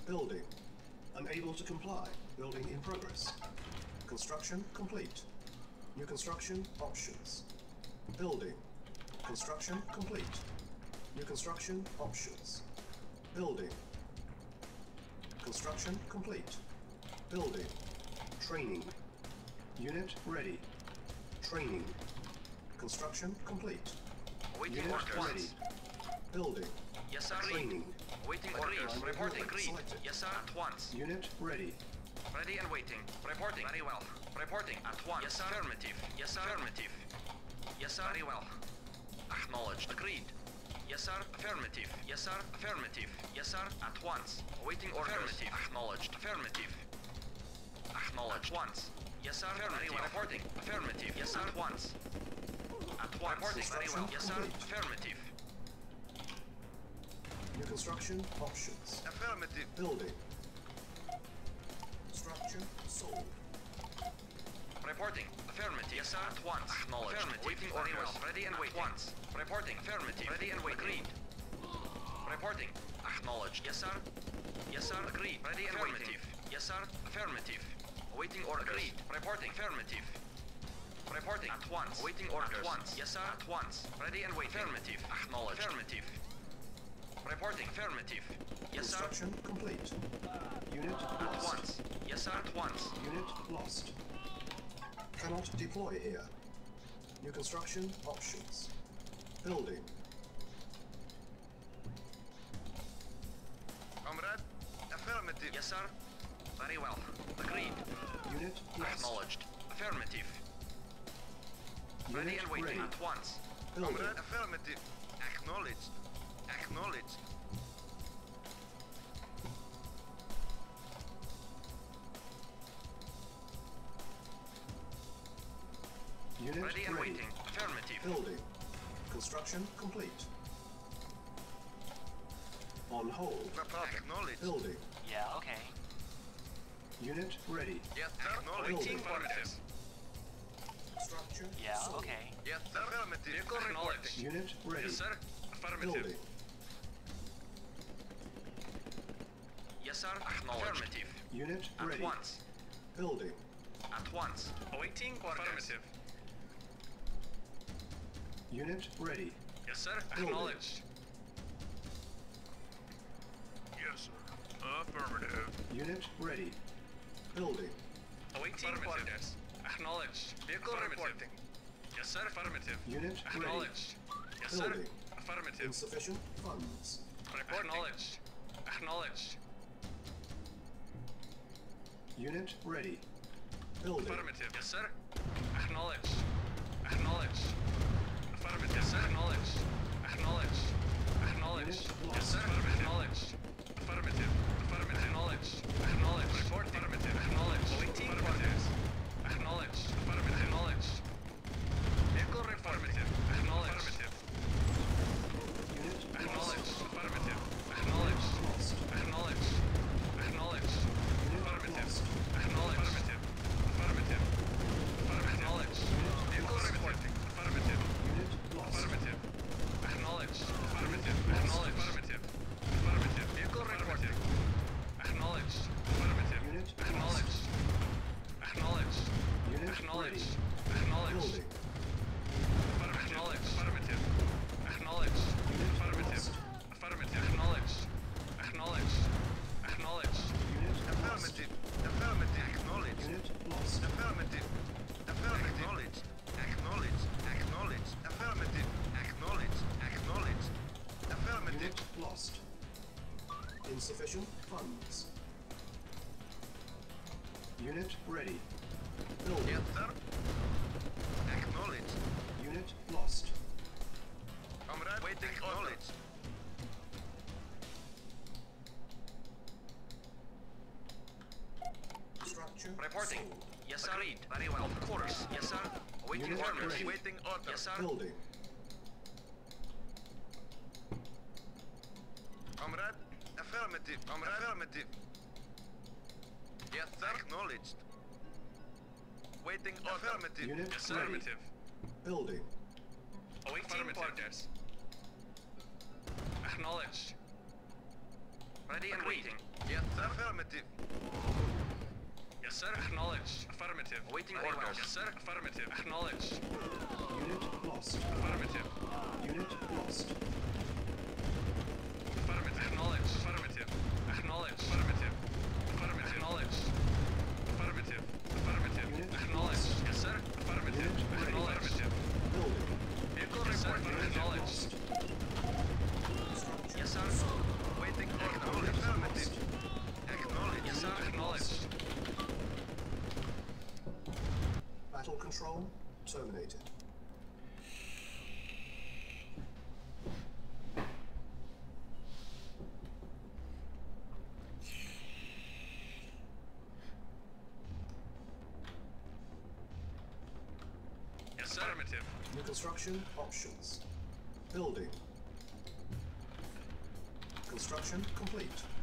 Building. Unable to comply. Building in progress. Construction complete. New construction options. Building. Construction complete. New construction options. Building. Construction complete. Building. Training. Unit ready. Training. Construction complete. Waiting Unit orders. ready. Building. Yes, sir. Training. Waiting orders. Reporting. Agreed. Yes, sir. At once. Unit ready. Ready and waiting. Reporting. Very well. Reporting. At once. Yes, sir. Affirmative. Yes, sir. Affirmative. Yes, sir. Very well. Acknowledged. Agreed. Yes, sir. Affirmative. Yes, sir. Affirmative. Yes, sir. At once. Awaiting orders. Affirmative. Acknowledged. Affirmative. Acknowledged. At once. Yes, sir. Affirmative. Well. Reporting. Affirmative. Yes, sir. At once. At once. Reporting. Very well. Yes, sir. Affirmative. New construction options. Affirmative. Building. Structure sold. Reporting. Affirmative. Yes, sir. At once. Acknowledged. Affirmative. Waiting orders. Well. Ready and waiting. At once. Reporting. Affirmative. Ready and waiting. Agreed. Reporting. Acknowledged. Yes, sir. Yes, sir. Agreed. Ready and waiting. Yes, sir. Affirmative. Awaiting orders. Agreed. Reporting. Affirmative. Reporting. At once. Waiting orders. At once. Yes, sir. At once. Ready and waiting. Affirmative. Acknowledged. Affirmative. Reporting. Affirmative. Yes, sir. Construction complete. Unit At lost. once. Yes, sir. At once. Unit lost. Cannot deploy here. New construction options. Building. Comrade. Affirmative. Yes, sir. Very well. Agreed. Unit lost. Acknowledged. Affirmative. Ready Unit and waiting. ready. At once. Building. Comrade. Affirmative. Acknowledged. Acknowledged. Unit Ready and waiting. Affirmative. Building. Construction complete. On hold. Acknowledged. Building. Yeah, okay. Unit ready. Yes, sir. Building. Affirmative. Structure Yeah, sold. okay. Yes, sir. Affirmative. Vehicle acknowledged. Unit ready. Yes, sir. Affirmative. Building. Yes, sir. Acknowledged. Affirmative. Unit At ready. once. Building. At once. Awaiting orders. Affirmative. Unit ready. Yes, sir. Building. Acknowledged. Yes, sir. Affirmative. Unit ready. Building. Awaiting orders. Acknowledged. Vehicle reporting. Yes, sir. Affirmative. Unit ready. Acknowledged. Yes, Building. sir. Affirmative. Insufficient funds. Report. Acknowledged. Acknowledged. Unit ready. Building. Affirmative. Yes, sir. Acknowledged. Acknowledged. Affirmative. Yes, sir. Acknowledged. Acknowledged. Acknowledged. Unit Yes, sir. lost. Acknowledged. Affirmative. Affirmative. Acknowledged. Acknowledged. Report. Affirmative. Acknowledged. Awaiting orders. Acknowledged. Affirmative. Acknowledged. Vehicle affirmative. Acknowledged. Affirmative. Unit Acknowledged. lost. Affirmative. Acknowledged. Lost. Acknowledged. Acknowledged. Unit Affirmative. lost. Acknowledged. Affirmative. Affirmative. Acknowledged. Vehicle reporting. Affirmative. Unit lost. Affirmative. Acknowledged. Affirmative. Acknowledged. Affirmative. Affirmative. Vehicle reporting. Acknowledged. Affirmative. Unit Acknowledged. Acknowledged. Unit Acknowledged. ready. Acknowledged. Building. Acknowledged. Affirmative. Acknowledged. Unit Affirmative. lost. Affirmative. Acknowledged. Acknowledged. Acknowledged. Unit lost. Affirmative. Affirmative. Acknowledged. Unit lost. Affirmative. Affirmative. Acknowledged. Acknowledged. Acknowledged. Affirmative. Acknowledged. Acknowledged. Affirmative. Unit lost. Insufficient funds. Unit ready. Building. Yes, sir. Acknowledged. Unit lost. Comrade. Waiting. Acknowledged. Structure Reporting. sold. Yes, sir. Agreed. Very well. Of course. Yes, sir. Awaiting Unit orders. ready. Waiting orders. Yes, sir. Building. Comrade. Affirmative. Comrade. Affirmative. Yes, sir. Acknowledged. Waiting order. Affirmative. Unit Yes, sir. ready. Affirmative. Building. Awaiting orders. Acknowledged. Ready and waiting. Yes, sir. Affirmative. Yes, sir. Acknowledged. Affirmative. Awaiting orders. Yes, sir. Affirmative. Acknowledged. Unit lost. Affirmative. Unit lost. Affirmative. Acknowledged. Affirmative. Acknowledged. Affirmative. Affirmative. Acknowledged. Affirmative. Affirmative. Unit Acknowledged. lost. Yes, sir. Affirmative. Unit ready. Acknowledged. Building. Vehicle report. Acknowledged. Structure Yes, sir. Waiting order. Unit Affirmative. lost. Acknowledged. Yes, sir. Acknowledged. Battle control terminated. Yes, sir. Affirmative. New construction options. Building. Construction complete.